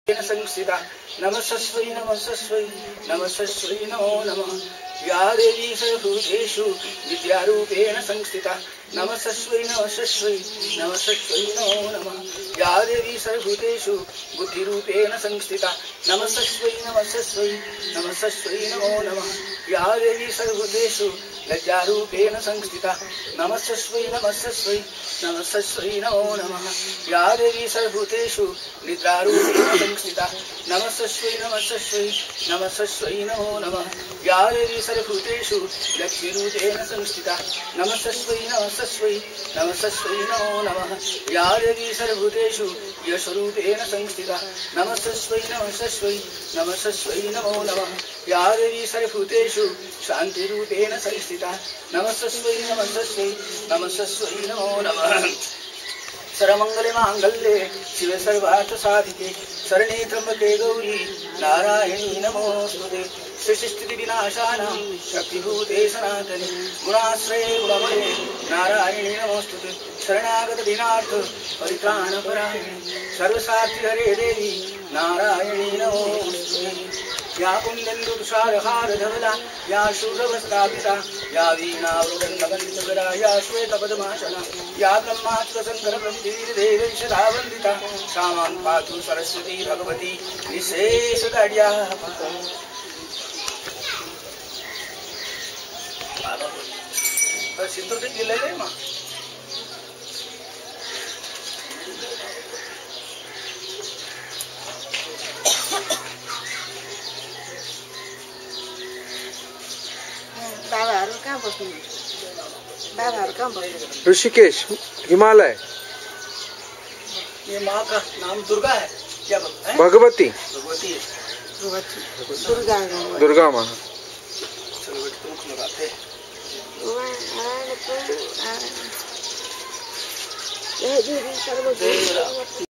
संस्थिता नमस्स्वै नमस्स्वै नमस्स्वै नमो नमः। या देवी सर्वभूतेषु विद्यारूपेण संस्थिता नमस्स्वै नमस्स्वै नमस्स्वै नमो नमः। या देवी सर्वभूतेषु बुद्धिरूपेण संस्थिता नमस्स्वै नमस्स्वै नमस्स्वै नमो नमः। या देवी सर्वभूतेषु लज्जारूपेण संस्थिता नमस्स्वै नमस्स्वै नमस्स्वै नमो नमः। या देवी सर्वभूतेषु निद्रारूपेण संस्थिता नमस्स्वै नमस्स्वै नमस्स्वै नमो नमः। या देवी सर्वभूतेषु लक्ष्मीरूपेण संस्थिता नमस्स्वै नमस्स्वै नमस्स्वै नमो नमः। या देवी सर्वभूतेषु यशरूपेण संस्थिता नमस्स्वै नमस्स्वै नमस्स्वै नमो नमः। या देवी सर्वभूतेषु शान्तिरूपेण संस्थिता नमस्स्वै नमस्स्वै नमस्स्वै नमो नमः। सर्वमंगले मांगल्ये शिवे सर्वार्थ साधिके शरणे त्र्यंबके गौरी नारायणी नमोस्तुते। सृष्टि विनाशानां शक्तिभूते सनातने गुणाश्रये गुणमये नारायणी नमोस्तुते। शरणागत दीनार्थ परित्राणपरायणे सर्वसाक्षि हरे देवी नारायणी नमोस्तुते। या कुंदन्दु तुषारहार धवला या शूरभस्तापिता या वीणावृदण्डवन्दितगदा या श्वेतपद्मासना या ब्रह्मास्त्रशङ्कर ब्रह्मवीरदेवैष वन्दिता सा मां पातु सरस्वती भगवती विशेषगड्या। सिंदूर ते दिलेलं आहे मग ऋषिकेश हिमालय। ये माँ का नाम दुर्गा है क्या? भगवती भगवती दुर्गा माँ। लगाते